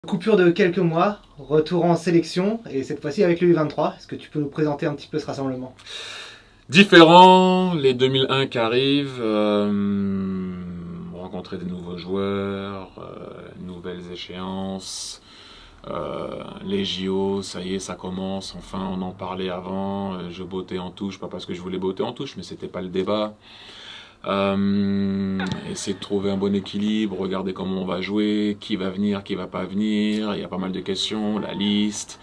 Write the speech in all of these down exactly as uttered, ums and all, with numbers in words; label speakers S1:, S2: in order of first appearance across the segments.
S1: Coupure de quelques mois, retour en sélection, et cette fois-ci avec le U vingt-trois. Est-ce que tu peux nous présenter un petit peu ce rassemblement?
S2: Différents, les deux mille un qui arrivent, euh, rencontrer des nouveaux joueurs, euh, nouvelles échéances, euh, les J O, ça y est, ça commence, enfin on en parlait avant, euh, je bottais en touche, pas parce que je voulais botter en touche, mais c'était pas le débat. Euh, essayer de trouver un bon équilibre, regarder comment on va jouer, qui va venir, qui va pas venir, il y a pas mal de questions, la liste.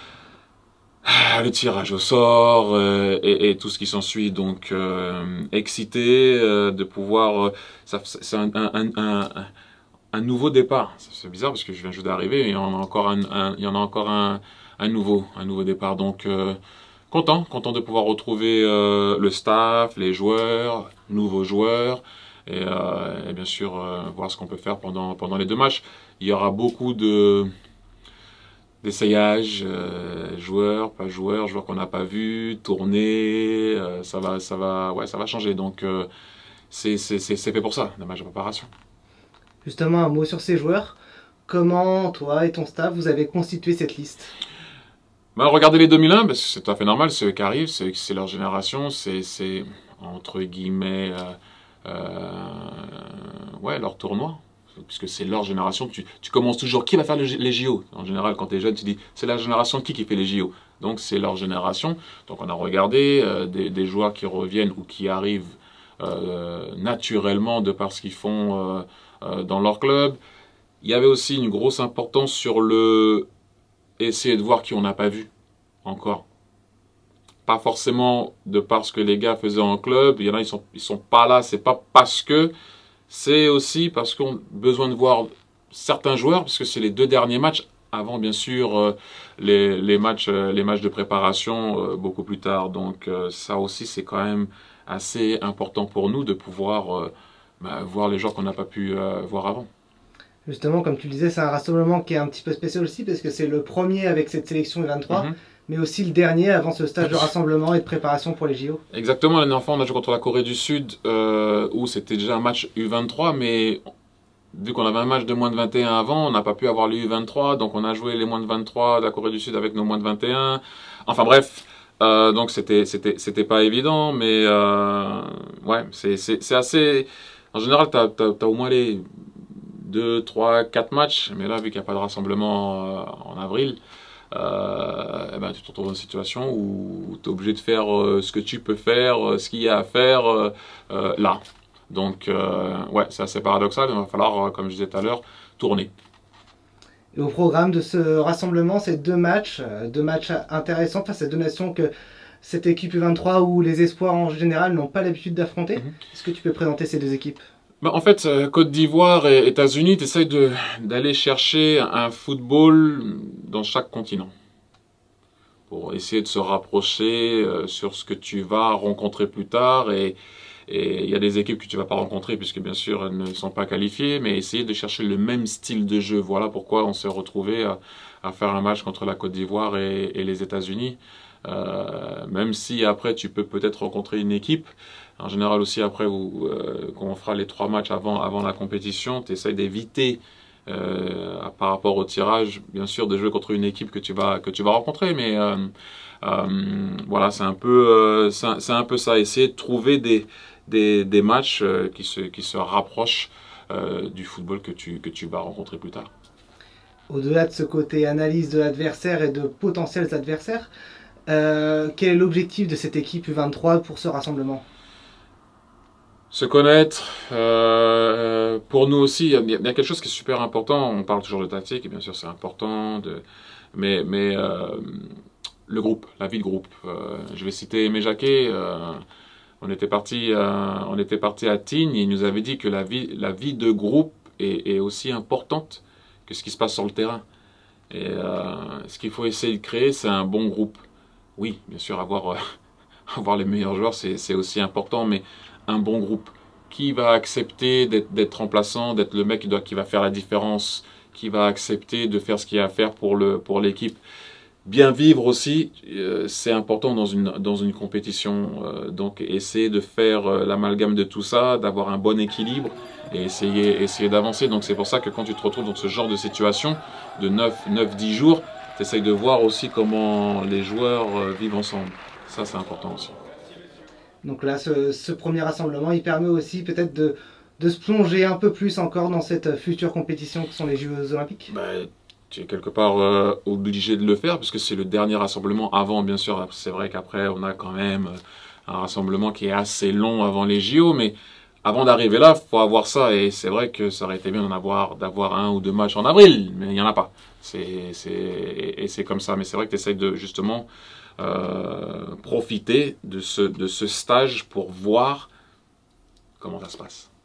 S2: Le tirage au sort euh, et, et tout ce qui s'ensuit, donc euh, excité euh, de pouvoir, euh, ça, c'est un, un, un, un nouveau départ. C'est bizarre parce que je viens juste d'arriver et il y en a encore un, un, il y en a encore un, un nouveau, un nouveau départ. Donc euh, content, content de pouvoir retrouver euh, le staff, les joueurs, nouveaux joueurs et, euh, et bien sûr euh, voir ce qu'on peut faire pendant pendant les deux matchs. Il y aura beaucoup de d'essayage, euh, joueurs, pas joueurs, joueurs qu'on n'a pas vus, tourner, euh, ça va, ça va, ouais, ça va changer. Donc euh, c'est c'est c'est fait pour ça, la match de préparation.
S1: Justement, un mot sur ces joueurs. Comment toi et ton staff vous avez constitué cette liste?
S2: Ben, regardez les deux mille un, parce que c'est tout à fait normal, ceux qui arrivent, c'est c'est leur génération, c'est c'est entre guillemets, euh, euh, ouais, leur tournoi. Puisque c'est leur génération, tu, tu commences toujours, qui va faire le, les J O? En général, quand tu es jeune, tu dis, c'est la génération qui qui fait les J O. Donc c'est leur génération. Donc on a regardé euh, des, des joueurs qui reviennent ou qui arrivent euh, naturellement de par ce qu'ils font euh, euh, dans leur club. Il y avait aussi une grosse importance sur le essayer de voir qui on n'a pas vu encore. Pas forcément de par ce que les gars faisaient en club. Il y en a, ils sont, ils sont pas là, c'est pas parce que... C'est aussi parce qu'on a besoin de voir certains joueurs, parce que c'est les deux derniers matchs, avant bien sûr euh, les, les, matchs, euh, les matchs de préparation euh, beaucoup plus tard. Donc euh, ça aussi c'est quand même assez important pour nous de pouvoir euh, bah, voir les joueurs qu'on n'a pas pu euh, voir avant.
S1: Justement, comme tu le disais, c'est un rassemblement qui est un petit peu spécial aussi, parce que c'est le premier avec cette sélection U vingt-trois,
S2: Mm-hmm.
S1: mais aussi le dernier avant ce stage de rassemblement et de préparation pour les J O.
S2: Exactement, l'année dernière on a joué contre la Corée du Sud, euh, où c'était déjà un match U vingt-trois, mais vu qu'on avait un match de moins de vingt et un avant, on n'a pas pu avoir les U vingt-trois, donc on a joué les moins de vingt-trois de la Corée du Sud avec nos moins de vingt et un. Enfin bref, euh, donc c'était c'était c'était pas évident, mais euh, ouais, c'est c'est c'est assez. En général, t'as t'as t'as au moins les deux, trois, quatre matchs, mais là vu qu'il n'y a pas de rassemblement euh, en avril. Euh, eh ben, tu te retrouves dans une situation où tu es obligé de faire euh, ce que tu peux faire, euh, ce qu'il y a à faire euh, euh, là. Donc, euh, ouais, c'est assez paradoxal. Il va falloir, euh, comme je disais tout à l'heure, tourner.
S1: Et au programme de ce rassemblement, c'est deux matchs, euh, deux matchs intéressants face à deux nations que cette équipe U vingt-trois ou les espoirs en général n'ont pas l'habitude d'affronter.
S2: Mm-hmm.
S1: Est-ce que tu peux présenter ces deux équipes?
S2: Ben, en fait, euh, Côte d'Ivoire et États-Unis, tu essayes d'aller chercher un football dans chaque continent pour essayer de se rapprocher euh, sur ce que tu vas rencontrer plus tard. Et et il y a des équipes que tu vas pas rencontrer puisque bien sûr elles ne sont pas qualifiées, mais essayer de chercher le même style de jeu. Voilà pourquoi on s'est retrouvé à, à faire un match contre la Côte d'Ivoire et, et les États-Unis. Euh, même si après tu peux peut-être rencontrer une équipe. En général aussi après où, euh, quand on fera les trois matchs avant, avant la compétition, tu essaies d'éviter euh, par rapport au tirage, bien sûr, de jouer contre une équipe que tu vas, que tu vas rencontrer. Mais euh, euh, voilà, c'est un, peu, euh, c'est un peu ça, essayer de trouver des, des, des matchs euh, qui, se, qui se rapprochent euh, du football que tu, que tu vas rencontrer plus tard.
S1: Au-delà de ce côté analyse de l'adversaire et de potentiels adversaires, euh, quel est l'objectif de cette équipe U vingt-trois pour ce rassemblement?
S2: Se connaître, euh, pour nous aussi, il y, a, il y a quelque chose qui est super important. On parle toujours de tactique, et bien sûr c'est important, de, mais, mais euh, le groupe, la vie de groupe. Euh, je vais citer Aimé Jacquet. Euh, on était parti, euh, on était parti à Tignes, et il nous avait dit que la vie, la vie de groupe est, est aussi importante que ce qui se passe sur le terrain. Et euh, ce qu'il faut essayer de créer, c'est un bon groupe. Oui, bien sûr, avoir, euh, avoir les meilleurs joueurs, c'est aussi important, mais un bon groupe qui va accepter d'être remplaçant, d'être le mec qui, doit, qui va faire la différence, qui va accepter de faire ce qu'il y a à faire pour le, pour l'équipe. bien vivre aussi, euh, c'est important dans une, dans une compétition. Euh, donc essayer de faire euh, l'amalgame de tout ça, d'avoir un bon équilibre et essayer, essayer d'avancer. Donc c'est pour ça que quand tu te retrouves dans ce genre de situation de neuf dix jours, tu essayes de voir aussi comment les joueurs euh, vivent ensemble. Ça c'est important aussi.
S1: Donc là, ce, ce premier rassemblement, il permet aussi peut-être de, de se plonger un peu plus encore dans cette future compétition que sont les Jeux Olympiques.
S2: Ben, tu es quelque part euh, obligé de le faire parce que c'est le dernier rassemblement avant, bien sûr. C'est vrai qu'après, on a quand même un rassemblement qui est assez long avant les J O, mais avant d'arriver là, il faut avoir ça. Et c'est vrai que ça aurait été bien d'en avoir, d'avoir un ou deux matchs en avril, mais il n'y en a pas. C'est, c'est, et c'est comme ça. Mais c'est vrai que tu essayes de justement euh, profiter de ce, de ce stage pour voir comment ça se passe.